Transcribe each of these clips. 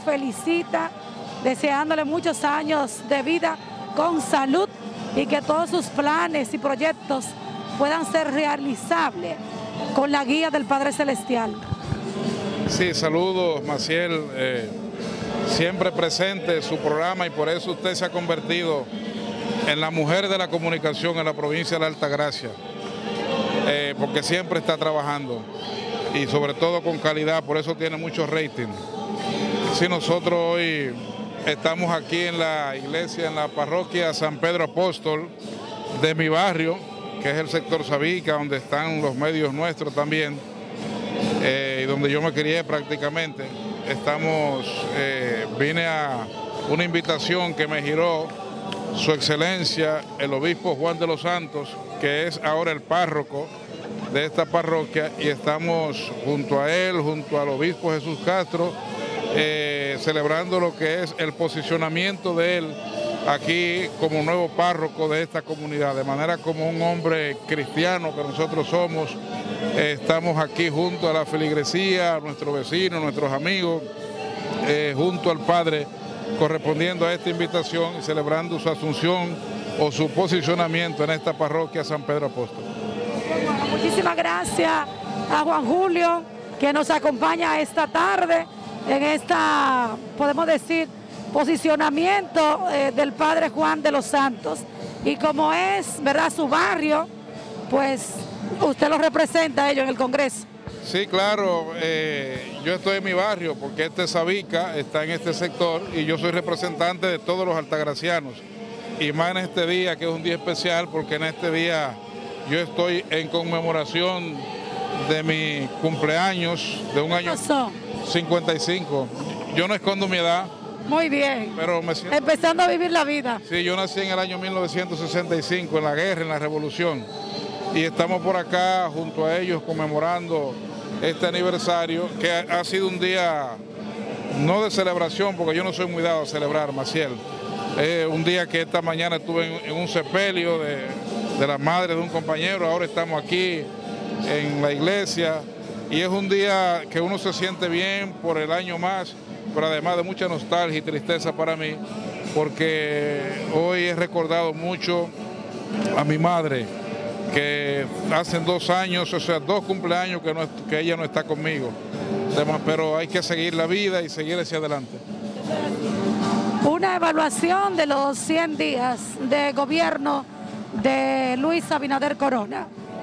felicita, deseándole muchos años de vida con salud y que todos sus planes y proyectos puedan ser realizables con la guía del Padre Celestial. Sí, saludos, Maciel, siempre presente su programa y por eso usted se ha convertido en la mujer de la comunicación en la provincia de la Altagracia, porque siempre está trabajando y sobre todo con calidad, por eso tiene mucho rating. Sí, nosotros hoy estamos aquí en la iglesia, en la parroquia San Pedro Apóstol de mi barrio, que es el sector Sabica, donde están los medios nuestros también, y donde yo me crié prácticamente. Vine a una invitación que me giró Su Excelencia, el obispo Juan de los Santos, que es ahora el párroco de esta parroquia, y estamos junto a él, junto al obispo Jesús Castro, celebrando lo que es el posicionamiento de él aquí como nuevo párroco de esta comunidad, de manera como un hombre cristiano que nosotros somos, estamos aquí junto a la feligresía, a nuestros vecinos, nuestros amigos, junto al Padre, correspondiendo a esta invitación y celebrando su asunción o su posicionamiento en esta parroquia San Pedro Apóstol. Bueno, muchísimas gracias a Juan Julio, que nos acompaña esta tarde en esta, podemos decir, posicionamiento del Padre Juan de los Santos. Y como es, ¿verdad?, su barrio, pues usted lo representa a ellos en el Congreso. Sí, claro, yo estoy en mi barrio porque este Sabica está en este sector y yo soy representante de todos los altagracianos. Y más en este día, que es un día especial, porque en este día yo estoy en conmemoración de mi cumpleaños, de un año 55. Yo no escondo mi edad. Muy bien, pero me siento... empezando a vivir la vida. Sí, yo nací en el año 1965, en la guerra, en la revolución. Y estamos por acá junto a ellos conmemorando este aniversario, que ha sido un día no de celebración, porque yo no soy muy dado a celebrar, Maciel. Un día que esta mañana estuve en un sepelio de la madre de un compañero, ahora estamos aquí en la iglesia, y es un día que uno se siente bien por el año más, pero además de mucha nostalgia y tristeza para mí, porque hoy he recordado mucho a mi madre, que hace 2 años, o sea, 2 cumpleaños que ella no está conmigo, pero hay que seguir la vida y seguir hacia adelante. Una evaluación de los 100 días de gobierno de Luis Abinader Corona.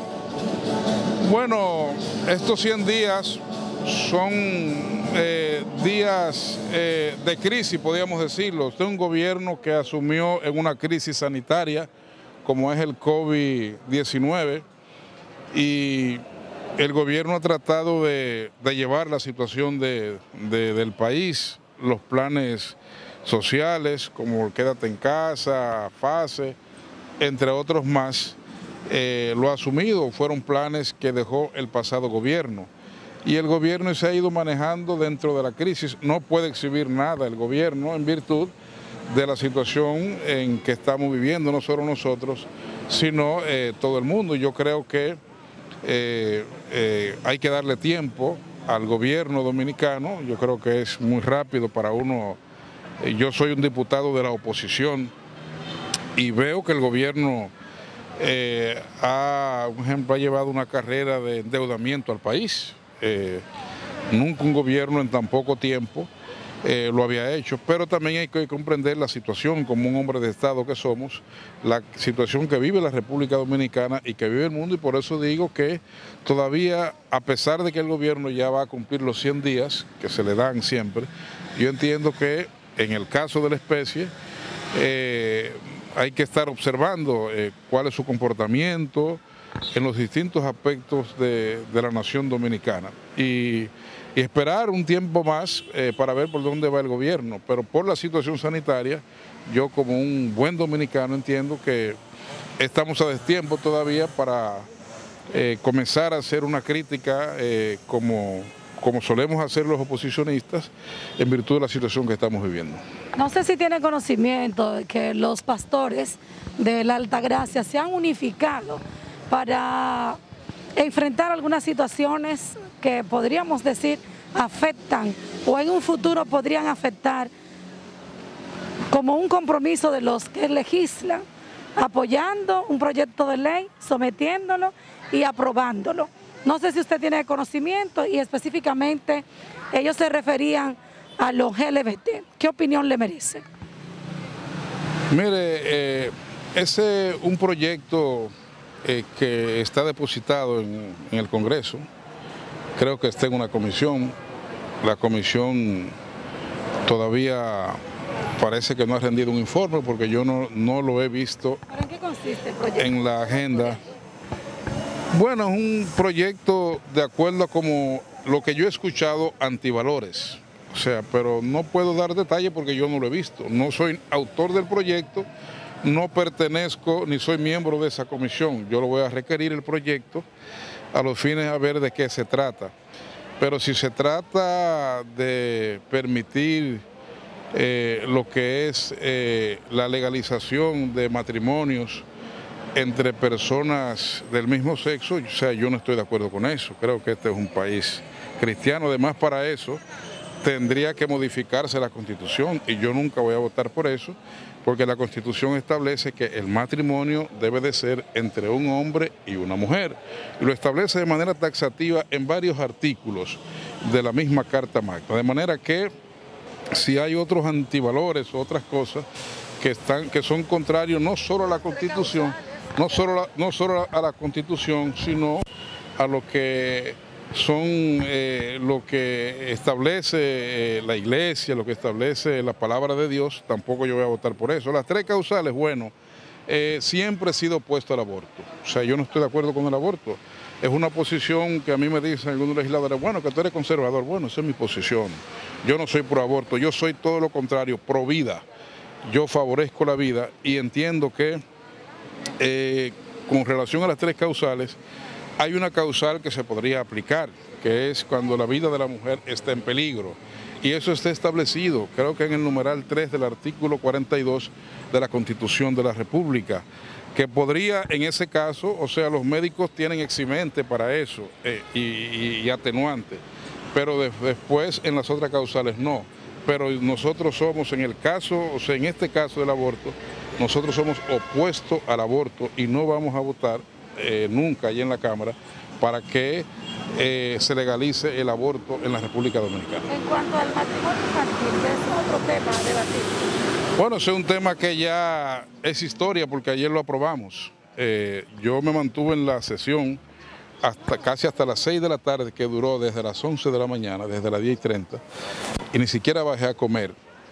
Bueno, estos 100 días son días de crisis, podríamos decirlo. Este es un gobierno que asumió en una crisis sanitaria, como es el COVID-19, y el gobierno ha tratado de llevar la situación del país, los planes sociales, como Quédate en Casa, FASE, entre otros más, lo ha asumido. Fueron planes que dejó el pasado gobierno. Y el gobierno se ha ido manejando dentro de la crisis. No puede exhibir nada el gobierno en virtud de la situación en que estamos viviendo, no solo nosotros, sino todo el mundo. Yo creo que hay que darle tiempo al gobierno dominicano. Yo creo que es muy rápido para uno. Yo soy un diputado de la oposición y veo que el gobierno por ejemplo, ha llevado una carrera de endeudamiento al país. Nunca un gobierno en tan poco tiempo lo había hecho, pero también hay que comprender la situación como un hombre de Estado que somos, la situación que vive la República Dominicana y que vive el mundo, y por eso digo que todavía, a pesar de que el gobierno ya va a cumplir los 100 días que se le dan siempre, yo entiendo que en el caso de la especie hay que estar observando cuál es su comportamiento en los distintos aspectos de la nación dominicana y esperar un tiempo más para ver por dónde va el gobierno. Pero por la situación sanitaria, yo como un buen dominicano entiendo que estamos a destiempo todavía para comenzar a hacer una crítica como solemos hacer los oposicionistas en virtud de la situación que estamos viviendo. No sé si tiene conocimiento de que los pastores de la Altagracia se han unificado para enfrentar algunas situaciones que podríamos decir afectan o en un futuro podrían afectar como un compromiso de los que legislan, apoyando un proyecto de ley, sometiéndolo y aprobándolo. No sé si usted tiene conocimiento y específicamente ellos se referían a los LGBT. ¿Qué opinión le merece? Mire, ese es un proyecto que está depositado en el Congreso. Creo que está en una comisión. La comisión todavía parece que no ha rendido un informe porque yo no lo he visto. ¿Pero en qué consiste el proyecto? En la agenda. Bueno, es un proyecto de acuerdo a como lo que yo he escuchado, antivalores. O sea, pero no puedo dar detalles porque yo no lo he visto. No soy autor del proyecto, no pertenezco ni soy miembro de esa comisión. Yo lo voy a requerir el proyecto a los fines a ver de qué se trata. Pero si se trata de permitir lo que es la legalización de matrimonios entre personas del mismo sexo, o sea, yo no estoy de acuerdo con eso. Creo que este es un país cristiano. Además, para eso tendría que modificarse la Constitución y yo nunca voy a votar por eso, porque la Constitución establece que el matrimonio debe de ser entre un hombre y una mujer. Y lo establece de manera taxativa en varios artículos de la misma Carta Magna. De manera que si hay otros antivalores o otras cosas que son contrarios no solo a la Constitución, no solo a la Constitución, sino a lo que son lo que establece la Iglesia, lo que establece la palabra de Dios, tampoco yo voy a votar por eso. Las tres causales, bueno, siempre he sido opuesto al aborto. O sea, yo no estoy de acuerdo con el aborto. Es una posición que a mí me dicen algunos legisladores, bueno, que tú eres conservador. Bueno, esa es mi posición. Yo no soy pro aborto, yo soy todo lo contrario, pro vida. Yo favorezco la vida y entiendo que con relación a las tres causales, hay una causal que se podría aplicar, que es cuando la vida de la mujer está en peligro. Y eso está establecido, creo que en el numeral 3 del artículo 42 de la Constitución de la República, que podría en ese caso, o sea, los médicos tienen eximente para eso y atenuante, pero después en las otras causales no. Pero nosotros somos en el caso, o sea, en este caso del aborto, nosotros somos opuestos al aborto y no vamos a votar nunca allí en la Cámara para que se legalice el aborto en la República Dominicana. En cuanto al matrimonio infantil, que es otro tema a debatir. Bueno, ese es un tema que ya es historia porque ayer lo aprobamos. Yo me mantuve en la sesión casi hasta las 6 de la tarde, que duró desde las 11 de la mañana, desde las 10:30, y ni siquiera bajé a comer.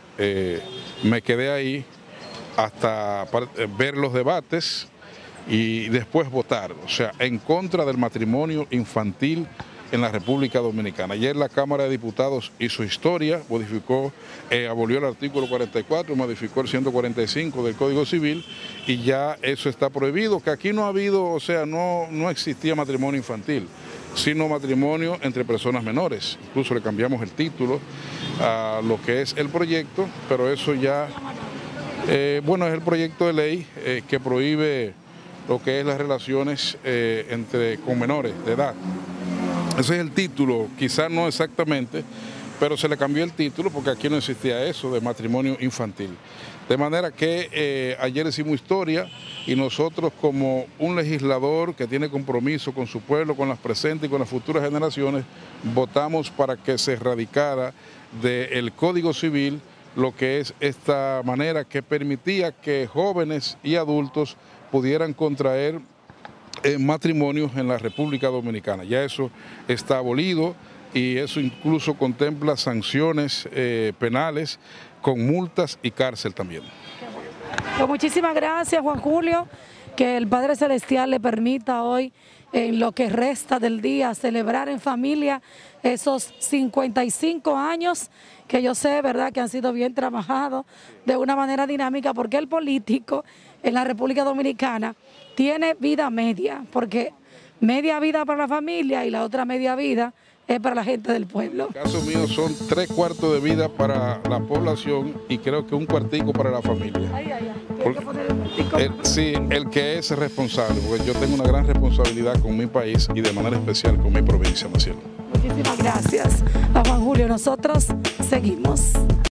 Me quedé ahí hasta ver los debates y después votar, o sea, en contra del matrimonio infantil en la República Dominicana. Ayer la Cámara de Diputados hizo historia, modificó, abolió el artículo 44, modificó el 145 del Código Civil y ya eso está prohibido, que aquí no ha habido, o sea, no existía matrimonio infantil, sino matrimonio entre personas menores. Incluso le cambiamos el título a lo que es el proyecto, pero eso ya, bueno, es el proyecto de ley que prohíbe lo que es las relaciones con menores de edad. Ese es el título, quizás no exactamente, pero se le cambió el título porque aquí no existía eso de matrimonio infantil. De manera que ayer hicimos historia y nosotros como un legislador que tiene compromiso con su pueblo, con las presentes y con las futuras generaciones, votamos para que se erradicara del Código Civil lo que es esta manera que permitía que jóvenes y adultos pudieran contraer matrimonios en la República Dominicana. Ya eso está abolido y eso incluso contempla sanciones penales con multas y cárcel también. Pues muchísimas gracias, Juan Julio, que el Padre Celestial le permita hoy, en lo que resta del día, celebrar en familia esos 55 años que yo sé, ¿verdad?, que han sido bien trabajados de una manera dinámica, porque el político en la República Dominicana tiene vida media, porque media vida para la familia y la otra media vida es para la gente del pueblo. En el caso mío son 3/4 de vida para la población y creo que 1/4 para la familia. Sí, el que es responsable, porque yo tengo una gran responsabilidad con mi país y de manera especial con mi provincia, Maciel. Muchísimas gracias a Juan Julio. Nosotros seguimos.